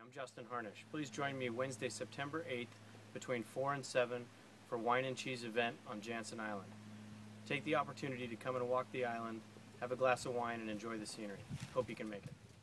I'm Justin Harnish. Please join me Wednesday, September 8th between 4 and 7 for Wine and Cheese event on Jantzen Island. Take the opportunity to come and walk the island, have a glass of wine, and enjoy the scenery. Hope you can make it.